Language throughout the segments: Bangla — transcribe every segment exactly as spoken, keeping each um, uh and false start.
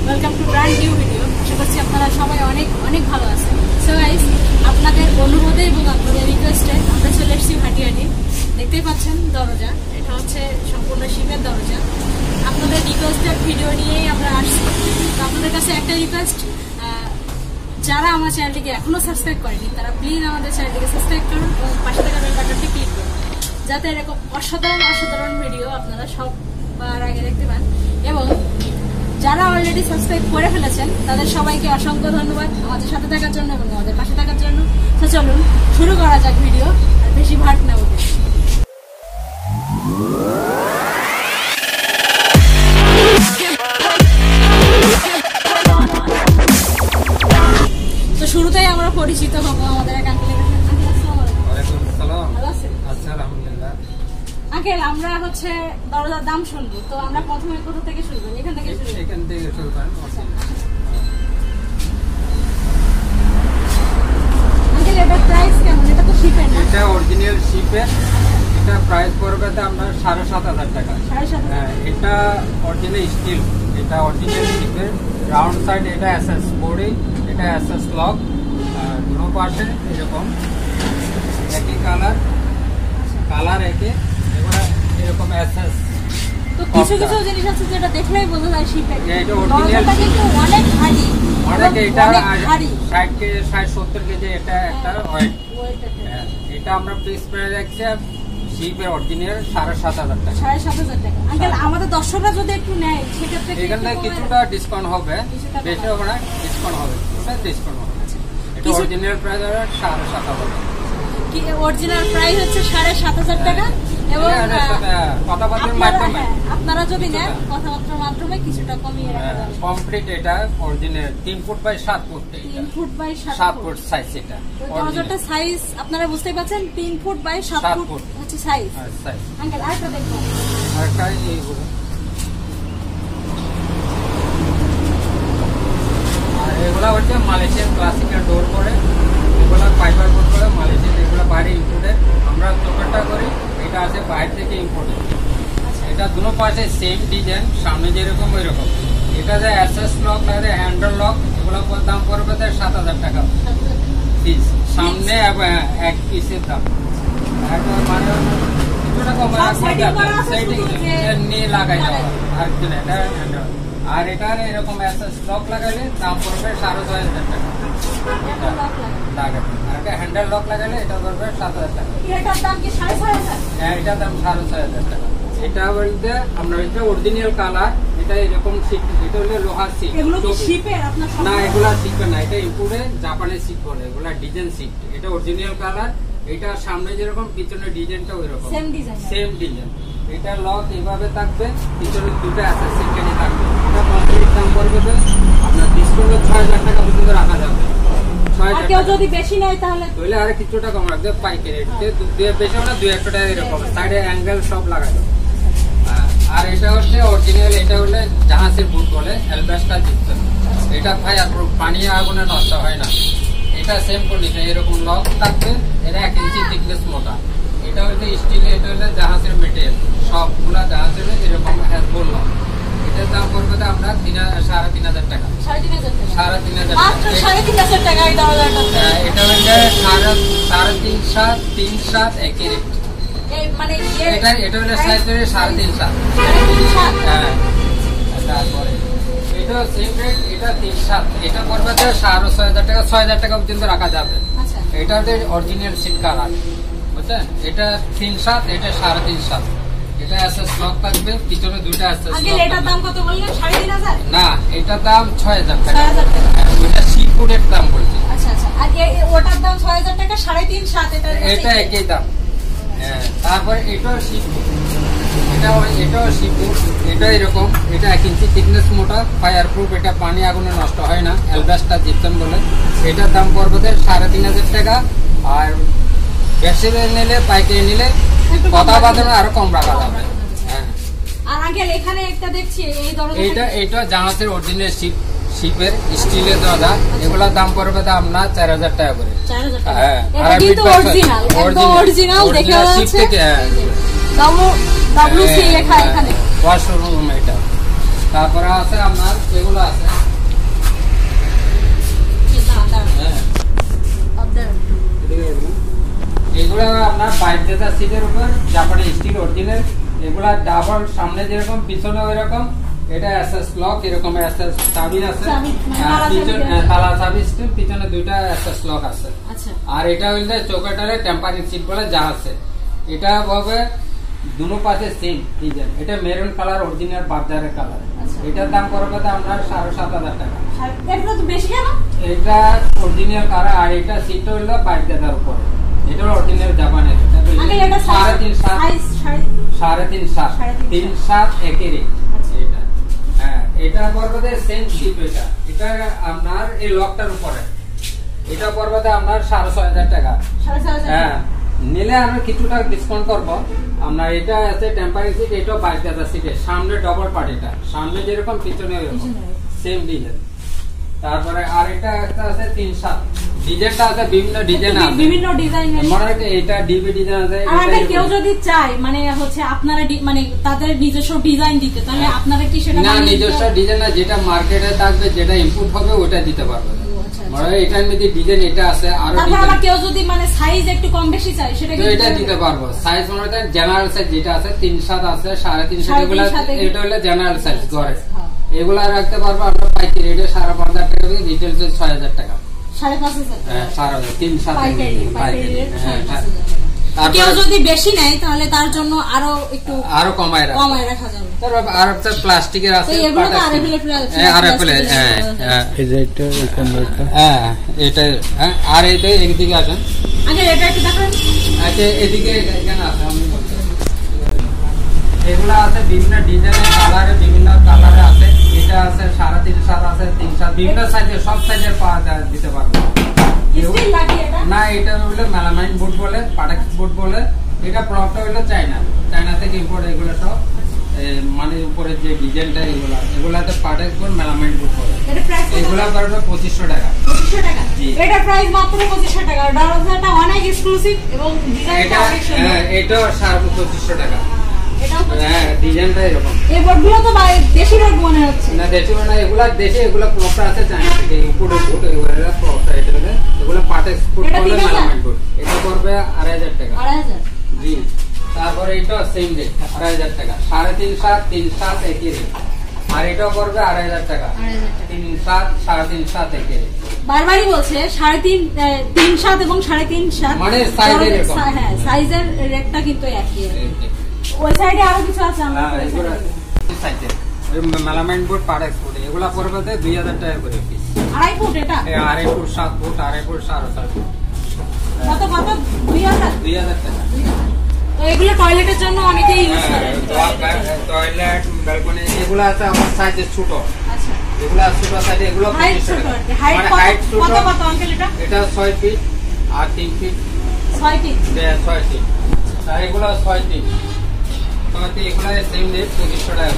Welcome to brand new video. আশা করছি আপনারা সবাই অনেক অনেক ভালো আছেন। সো গাইস, আপনাদের অনুরোধে এবং আপনাদের রিকোয়েস্টে আমরা চলে এসেছি ভাটিয়াটি। দেখতেই পাচ্ছেন দরজা, এটা হচ্ছে সম্পূর্ণ শিপের দরজা। আপনাদের রিকোয়েস্টের ভিডিও নিয়েই আমরা আসছি। তো আপনাদের কাছে একটা রিকোয়েস্ট, যারা আমার চ্যানেলটিকে এখনো সাবস্ক্রাইব করেনি তারা প্লিজ আমাদের চ্যানেলটিকে সাবস্ক্রাইব করুন এবং পাশে থাকা বেল বাটনটি ক্লিক করুন, যাতে এরকম অসাধারণ অসাধারণ ভিডিও আপনারা সবার আগে দেখতে পান। এবং যারা অলরেডি সাবস্ক্রাইব করে ফেলেছেন তাদের সবাইকে অসংখ্য ধন্যবাদ আমাদের সাথে থাকার জন্য এবং আমাদের পাশে থাকার জন্য। তো চলুন শুরু করা যাক ভিডিও, আর বেশি ভাট নেব। তো শুরুতেই আমরা পরিচিত হবো আমাদের এক আঙ্কেলের কাছে। আঙ্কেল, আমরা হচ্ছে দরজার দাম শুনবো, তো আমরা প্রথমে কোথা থেকে শুরু করি? এখান থেকে শুরু এখান থেকে শুরু করেন। আঙ্কেল, এটার প্রাইস কেমন? এটা তো শিপের না? এটা অরিজিনাল শিপের। এটা প্রাইস পড়বে আমরা সাড়ে সাত হাজার টাকা। সাড়ে সাত হাজার। এটা অরিজিনাল স্টিল, এটা অরিজিনাল শিপের। রাউন্ড সাইড এটা এসএস বডি, এটা এসএস লক, আর দুটো পাশে এরকম একই কালার, কালার একে এরকম এসএস। তো কিছু কিছু জিনিস আছে যেটা দেখলেই বোঝা যায় শিপের। এটা অরিজিনাল কিন্তু অনেক ভারী, অনেক। এটা ভারী ষাট কেজি ষাট সত্তর কেজি এটা একটা ওয়েট। এটা আমরা পিস প্রাইস রাখছি শিপের অরিজিনাল সাড়ে সাত হাজার টাকা। সাড়ে সাত হাজার টাকা। আঙ্কেল, আমাদের দর্শকরা যদি একটু নেয় সেক্ষেত্রে এখানে কিছুটা ডিসকাউন্ট হবে, বেশি হবে না, ডিসকাউন্ট হবে, ওটা ডিসকাউন্ট হবে। এটা অরিজিনাল প্রাইস সাড়ে সাত হাজার টাকা। কি অরিজিনাল প্রাইস হচ্ছে সাড়ে সাত হাজার টাকা। এবং কথাবার্তার মাধ্যমে আপনারা যদি নেন কথাবার্তার মাধ্যমে কিছুটা কমিয়ে রাখা যাবে। কমপ্লিট এটা অরিজিনাল তিন ফুট বাই সাত ফুট। তিন ফুট বাই সাত ফুট সাইজ। এটা দরজাটা সাইজ আপনারা বুঝতেই পারছেন, তিন ফুট বাই সাত ফুট হচ্ছে সাইজ। আঙ্কেল, আরেকটা দেখুন। আরেকটা এইগুলো আর এগুলা হচ্ছে মালয়েশিয়ান ক্লাসিক্যাল ডোর করে, এগুলা ফাইবার বোর্ড করে মালয়েশিয়ান। এগুলো বাইরে ইম্পোর্টেড, আমরা চোখটা করি। এটা আছে বাইরে থেকে ইম্পোর্টেড। এটা দুটো পাশে সেম ডিজাইন, সামনে যেরকম ওই রকম। এটা যে এসএস লক লাগে, হ্যান্ডেল লক, এগুলো দাম পড়বে সাত হাজার টাকা পিস। সামনে এক পিসের দাম মানে কিছুটা কম নিয়ে লাগাই দেওয়া। আর এটা আর এটার এরকম এসএস লক লাগাইলে দাম পড়বে সাড়ে ছয় হাজার টাকা। হ্যান্ডেল লক লাগালে এটা পড়বে সাত হাজার টাকা। হ্যাঁ, এটার দাম সাড়ে ছয় হাজার টাকা। এটা বলতে আপনার এটা অরিজিনাল কালার। এটা এরকম শিপ, এটা হলো লোহার শিপ না, এগুলা শিপের না, এটা ইম্পোর্টে জাপানের শিপ বলে। এগুলা ডিজাইন শিপ। এটা অরিজিনাল কালার। এটা সামনে যেরকম পিছনে ডিজাইনটা ওই রকম সেম ডিজাইন। এটা লক এইভাবে থাকবে, পিছনে দুটো আছে সেকেন্ডে থাকবে। এটা কমপ্লিট দাম পড়বে আপনার ডিসকাউন্ট ছয় হাজার টাকা পর্যন্ত রাখা যাবে। যদি বেশি নেয় তাহলে তাহলে আর কিছুটা কম রাখবে পাইকারি। বেশি হলে দুই একটা টাকা এরকম সাইডে অ্যাঙ্গেল সব লাগাবে। আর এটা হচ্ছে অরিজিনাল, এটা হলে জাহাজের বুট বলে, অ্যালবাস্টার যুক্ত। এটা ভাই আর পানি আগুনে নষ্ট হয় না। এটা সেম কন্ডিশন, এরকম লক থাকবে। এটা এক ইঞ্চি থিকনেস মোটা। এটা হচ্ছে স্টিলের, এটা হলে জাহাজের মেটেরিয়াল, সবগুলা জাহাজের এরকম হ্যাজবল লক। এটার দাম পড়বে আমরা তিন সাড়ে তিন হাজার টাকা। সাড়ে তিন হাজার টাকা। এটা হচ্ছে সাড়ে সাড়ে তিন সাত তিন সাত একই রেট। এটা এটা হলে সাইজ সাড়ে তিন সাত। হ্যাঁ, তারপরে এটা সেম রেট, এটা তিন সাত। এটা পড়বে সাড়ে ছয় হাজার টাকা, ছয় হাজার টাকা পর্যন্ত রাখা যাবে। এটা হচ্ছে অরিজিনাল সিট কালার, বুঝছেন? এটা তিন সাত, এটা সাড়ে তিন সাত। এটা এসএস লক থাকবে, পিছনে দুটো এসএস লক। এটার দাম কত বললেন? সাড়ে তিন হাজার? না, এটার দাম ছয় হাজার টাকা। ওটা সিফুডের দাম বলছি। আচ্ছা আচ্ছা। আর ওটার দাম ছয় হাজার টাকা, সাড়ে তিন সাত। এটা এটা একই দাম। হ্যাঁ, তারপরে এটাও সিফুড, এটা এটাও সিফুড। এটা এরকম, এটা এক ইঞ্চি থিকনেস মোটা, ফায়ার প্রুফ। এটা পানি আগুনে নষ্ট হয় না, অ্যালবাস্টার জিপসাম বলে। এটার দাম পড়বে সাড়ে তিন হাজার টাকা। আর বেশি নিলে, পাইকারি নিলে কথা বাঁধানো আরো কম রাখা যাবে। আর আঙ্কেল, এখানে একটা দেখছি এই দরজা, এটা এটা জাহাজের অরিজিনাল শিপ, শিপের স্টিলের দরজা। এগুলোর দাম পড়বে আপনার চার হাজার টাকা করে। হ্যাঁ, ওয়াশরুম এটা। তারপরে আছে আপনার এগুলো আছে বাইক দেতা সিটের উপর জাপানি স্টিল অরিজিনাল, এগুলা ডাবল, সামনে যেরকম পিছনে ওই রকম। এটা এসএস লক, এরকম এসএস চাবি আছে, তালা চাবি স্টিল, পিছনে দুইটা এসএস লক আছে। আর এটা হইলে চৌকাটারে টেম্পারিং সিট বলে যা আছে। এটা হবে দুনো পাশে সেম ডিজাইন। এটা মেরুন কালার অরিজিনাল বাজারের কালার। এটার দাম পড়বে আপনার সাড়ে সাত হাজার টাকা। এটা অরিজিনাল কালার। আর এটা সিট হইলো বাইক দেতার উপরে, এটা অরিজিনাল জাপানের। সাড়ে তিন সাত সাড়ে তিন সাত তিন সাত একের এটা। হ্যাঁ, এটা পড়বে সেম সিট। এটা এটা আপনার এই লকটার উপরে, এটা পড়বে আপনার সাড়ে ছয় হাজার টাকা। হ্যাঁ, নিলে আমরা কিছুটা ডিসকাউন্ট করবো। আপনার এটা আছে টেম্পারিং সিট, এটাও বাইশ হাজার সিটের, সামনে ডবল পার্ট। এটা সামনে যেরকম পিছনে সেম ডিজাইন। তারপরে আর এটা একটা আছে তিন সাত, ডিজাইনটা আছে বিভিন্ন ডিজাইন আছে, বিভিন্ন ডিজাইন। মনে হয় এটা ডিবি ডিজাইন আছে। আর কেউ যদি চায় মানে হচ্ছে আপনারা মানে তাদের নিজস্ব ডিজাইন দিতে, তাহলে আপনারা কি সেটা না নিজস্ব ডিজাইন না, যেটা মার্কেটে থাকবে, যেটা ইনপুট হবে ওটা দিতে পারবে। এটার মধ্যে ডিজাইন এটা আছে। আর কেউ যদি মানে সাইজ একটু কম বেশি চাই সেটা এটা দিতে পারবো। সাইজ মনে জেনারেল সাইজ যেটা আছে তিন সাত আছে, সাড়ে তিন সাত, এগুলা এটা হলো জেনারেল সাইজ ঘরে। এগুলা রাখতে পারবো আমরা পাইকারি রেটে সাড়ে পাঁচ হাজার টাকা, রিটেল সাইজ ছয় হাজার টাকা। সাড়ে পাঁচ হাজার হ্যাঁ, সাড়ে হাজার তিন সাত পাইকারি। কেউ যদি বেশি নেয় তাহলে তার জন্য আরো একটু আরো কমায় কমায় রাখা যাবে। তারপর আর একটা প্লাস্টিকের আছে, এটা আর এটা একদিকে আসেন, আগে এটা একটু দেখেন। আচ্ছা, এদিকে এখানে আছে, আমি বলছি এগুলা আছে বিভিন্ন ডিজাইনের, কালারে বিভিন্ন কালারে আছে। এটা আছে সাড়ে তিন সাত আছে, তিন সাত, বিভিন্ন সাইজের, সব সাইজের পাওয়া যায়, দিতে পারবো না। এটা হলো মেলামাইন বোর্ড বলে, পাটেক্স বোর্ড বলে। এটা প্রোডাক্টটা হলো চায়না, চায়না থেকে ইম্পোর্ট। এগুলো সব মানে উপরে যে ডিজাইনটা, এগুলা এগুলাতে পাটেক্স বোর্ড, মেলামাইন বোর্ড বলে। এগুলা পড়বে পঁচিশশো টাকা। পঁচিশশো টাকা এটা প্রাইস মাত্র পঁচিশশো টাকা। দরজাটা অনেক এক্সক্লুসিভ এবং ডিজাইনটা অনেক সুন্দর। এটা সাড়ে পঁচিশশো টাকা। হ্যাঁ, ডিজাইনটা এরকম। এই বোর্ডগুলো তো দেশি বোর্ড মনে হচ্ছে না। দেশি মানে এগুলা দেশে, এগুলা প্রোডাক্ট আছে চায়না থেকে ইম্পোর্টেড বোর্ড। এগুলা প্রোডাক্ট এটা এগুলা পাটেক্স বোর্ড বলে, মেলামাইন বোর্ড। এটা পড়বে আড়াই হাজার টাকা। আড়াই হাজার জি। তারপরে এটা সেম রেট, আড়াই হাজার টাকা। সাড়ে তিন সাত তিন সাত একই রেট। আর এটাও পড়বে আড়াই হাজার টাকা। তিন সাত সাড়ে তিন সাত একই রেট। বারবারই বলছে সাড়ে তিন তিন সাত এবং সাড়ে তিন সাত, মানে সাইজের এরকম। হ্যাঁ, সাইজের রেটটা কিন্তু একই। ওই সাইডে আরো কিছু আছে, আমরা সাইজের মেলামাইন বোর্ড, পাটেক্স বোর্ড, এগুলা পড়বে দুই হাজার টাকা করে পিস। আড়াই ফুট এটা, আড়াই ফুট সাত ফুট, আড়াই ফুট সাড়ে সাত ফুট। কত কত? দুই হাজার দুই হাজার টাকা। তো এগুলো টয়লেটের জন্য অনেকেই ইউজ করে। টয়লেট, ব্যালকনি, এগুলো আছে আমার সাইজে ছোট। আচ্ছা, এগুলো ছোট সাইজে, এগুলো হাইট ছোট। হাইট কত কত আঙ্কেল এটা? এটা ছয় ফিট আর তিন ফিট। ছয় ফিট? হ্যাঁ, ছয় ফিট। আর এগুলো ছয় ফিট। তোমাতে এগুলো সেম রেট পঁচিশশো টাকা।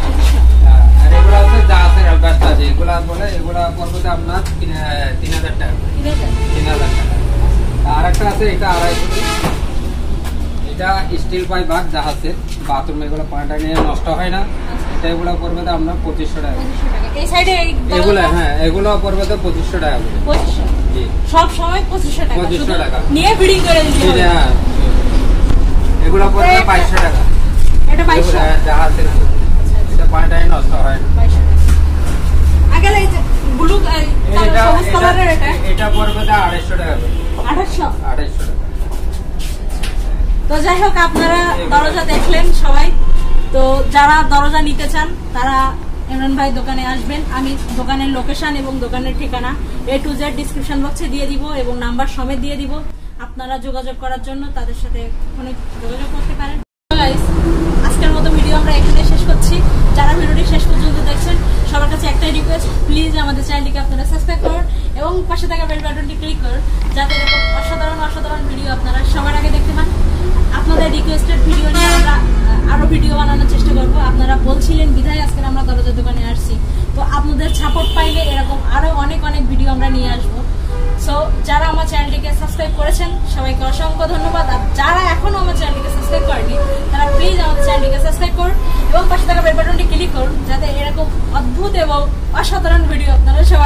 আর এগুলো আছে যা আছে ব্যস্ত আছে, এগুলা বলে এগুলা পড়বে আপনার তিন হাজার টাকা। তিন হাজার টাকা। আর একটা আছে, এটা আড়াই ফুট। এটা স্টিল পাইপ ভাগ যা আছে বাথরুম, এগুলো পানিটা নিয়ে নষ্ট হয় না। এটা এগুলো পড়বে আপনার পঁচিশশো টাকা। এগুলো হ্যাঁ, এগুলো পড়বে তো পঁচিশশো টাকা করে। জি, সব সময় পঁচিশশো টাকা। পঁচিশশো টাকা নিয়ে ফিটিং করে দিতে হবে। হ্যাঁ, এগুলো পড়বে বাইশশো টাকা। এটা বাইশশো যা আছে না, এটা পানিটা নষ্ট হয় না। আগে এই যে ব্লু সবুজ কালারের, এটা এটা পড়বে আড়াইশো টাকা করে। আঠাশশো আড়াইশো টাকা। তো যাই হোক, আপনারা দরজা দেখলেন সবাই। তো যারা দরজা নিতে চান তারা ইমরান ভাই দোকানে আসবেন। আমি দোকানের লোকেশন এবং দোকানের ঠিকানা এ টু জেড ডিসক্রিপশন বক্সে দিয়ে দিব এবং নাম্বার সমেত দিয়ে দিব। আপনারা যোগাযোগ করার জন্য তাদের সাথে ফোনে যোগাযোগ করতে পারেন। আজকের মতো ভিডিও আমরা এখানে শেষ করছি। যারা ভিডিওটি শেষ পর্যন্ত দেখছেন সবার কাছে একটাই রিকোয়েস্ট, প্লিজ আমাদের চ্যানেলটিকে আপনারা সাবস্ক্রাইব করুন এবং পাশে থাকা বেল বাটনটি ক্লিক করুন, যাতে এরকম অসাধারণ অসাধারণ ভিডিও আপনারা সবার আগে দেখতে পান। আপনাদের রিকোয়েস্টেড ভিডিও নিয়ে আমরা আরো ভিডিও বানানোর চেষ্টা করবো। আপনারা বলছিলেন বিধায় আজকে আমরা দরজার দোকানে আসছি। তো আপনাদের সাপোর্ট পাইলে এরকম আরো অনেক অনেক ভিডিও আমরা নিয়ে আসবো। সো যারা আমার চ্যানেলটিকে সাবস্ক্রাইব করেছেন সবাইকে অসংখ্য ধন্যবাদ। আর যারা এখনো আমার চ্যানেলটিকে সাবস্ক্রাইব করেনি তারা প্লিজ আমাদের চ্যানেলটিকে সাবস্ক্রাইব করুন এবং পাশে থাকা বেল বাটনটি ক্লিক করুন, যাতে এরকম অদ্ভুত এবং অসাধারণ ভিডিও আপনারা সবাই